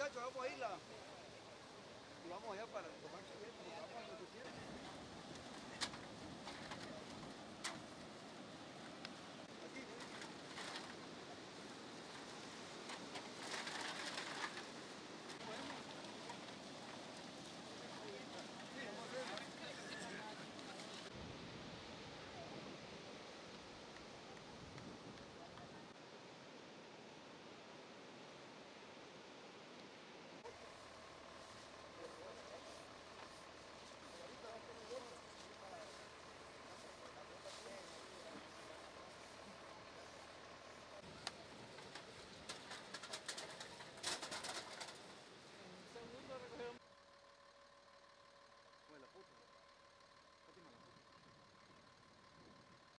muchachos, vamos a irla. Y vamos allá para tomar chuleta.